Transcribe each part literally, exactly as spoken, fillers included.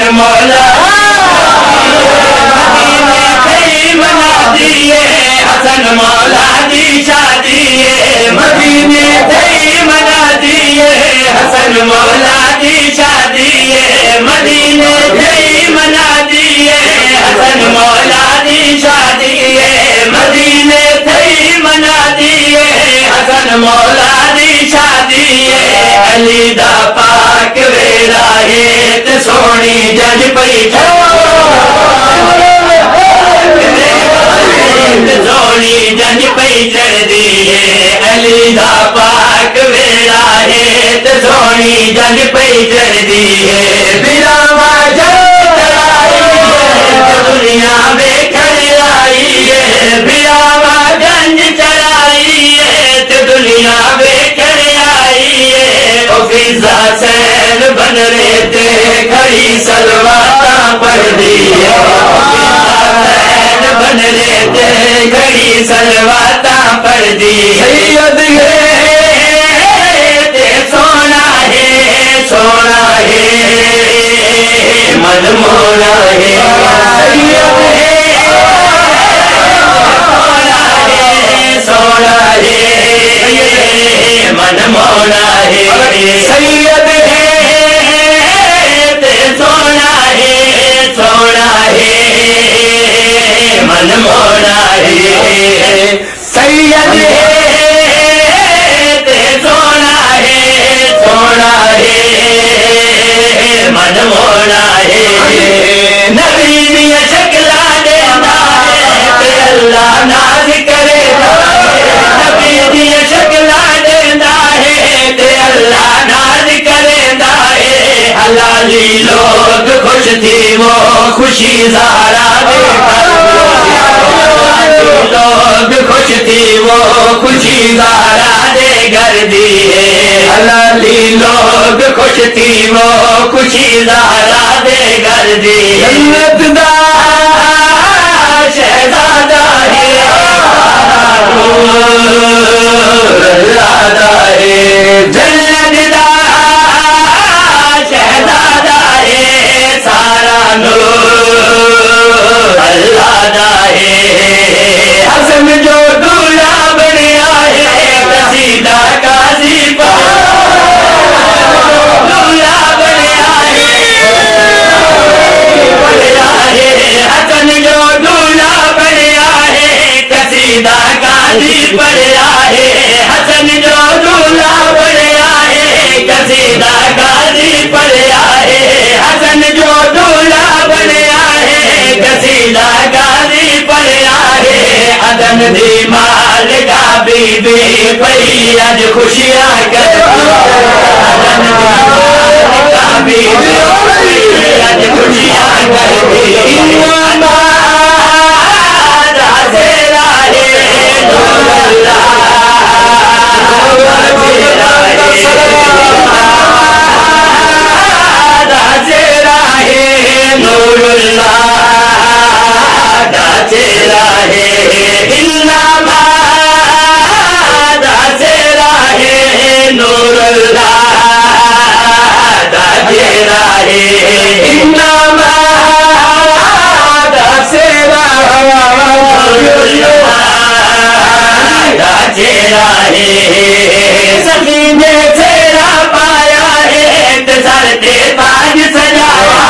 मौला मना दिए हसन मौला दी शादी मदीने थई मना दिए हसन मौला दी शादी मदीने थई मना दिए हसन मौला दी शादी मदीने थई मना दिए हसन मौला दी शादी अली दा पाक वेला है ते सोनी जज पई सोनी जंज पई चढ़दी है अली दा पाक वेला है ते सोनी जंज पई चढ़दी है बिरावा जंज चढ़ाई है दुनिया वेखण आई है बिरावा जंज चढ़ाई है ते दुनिया वेखण आई है ओ फिजा सैन बन रे ते खड़ी सलवाता पढ़दी है बन लेते घड़ी सलवाता पढ़दी सैयद है ते सोना है सोना है मन मोना है सैयद है सोना है मन मोना है सैयद है ते सोना है सोना है मन मोना है सैयद है ते सोना है सोना है मन मोना है नबी दिया शक्ला देता है ते अल्लाह नाज करे नबी दिया शक्ला देता है ते अल्लाह नाज करेंदा है हलाली लोग खुश थी वो खुशी ज़ारा लोग खुश थी वो खुशी ज़ारा दे घर दी है हलाली लोग खुश थी वो खुशी ज़ारा दे घर दी जन्नत दा शहजादा है राधा है जन्नत दा शहजादा है सारा नूर अल्लाह दा है हसन जो दूल्हा बनया है कसीदा काजी दूल्हा बनया है हसन जो दूल्हा बनया है कसीदा काजी पढ़या है हसन जो दूल्हा बनया है कसीदा काजी पढ़या है हसन जो दूल्हा बनया है कसीदा काजी पढ़या है अदन दी मालिका बीबी पई अज खुशियां कर अदन दी मालिका बीबी अज खुशियां कर सकीने तेरा पाया है सर ते ताज सजाया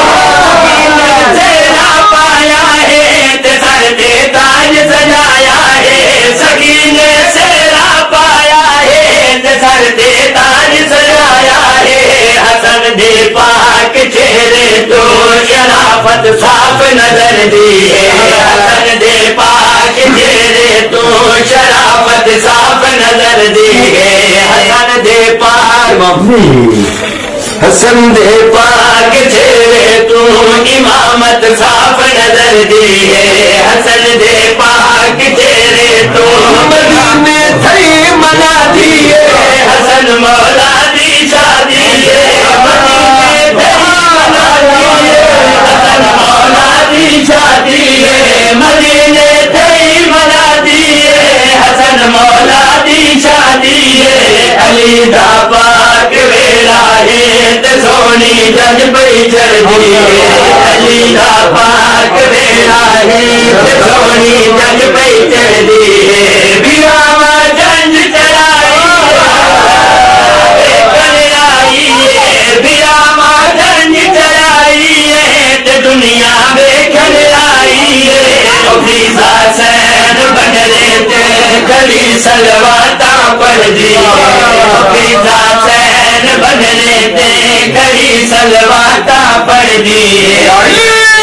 तेरा पाया है सर ते ताज सजाया है सकीने तेरा पाया है सर ते ताज सजाया है हसन दे पाक चेहरे तो शराफत साफ नजर दी है हसन दे पाक चेहरे तो शराफत साफ नजर दी है हसन दे पाक हसन दे पाक चेहरे तू इमामत साफ नजर दी है हसन दे पाक चेहरे तू मदीने थई मना दी है हसन मौला दी शादी है मदीने थई मना दी है हसन मौला दी शादी है मदीने थई मना दी है हसन मौला दी शादी है अली दा पाक वेला है ते सोनी जज पई चढ़ दी अली दा पाक बेड़ा है सोनी जंग पे चढ़ दी बीरामा जंग चढ़ाई बीरामा जंग चढ़ाई ते दुनिया देखन आई फीसा सैन बनरे ते खड़ी सलवाता पढ़ दी फीसा सैन बनरे ते खड़ी सलवाता पढ़ दी